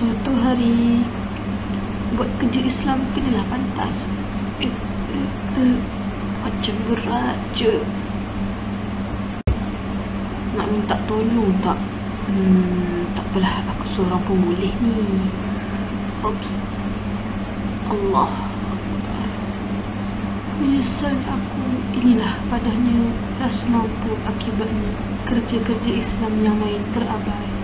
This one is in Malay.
Suatu hari buat kerja Islam kenalah pantas. Macam berat je. Nak minta tolong tak? Tak apalah, aku seorang pun boleh ni. Oops. Allah Akbar. Menyesal aku. Inilah padanya rasa mampu akibatnya kerja-kerja Islam yang lain terabai.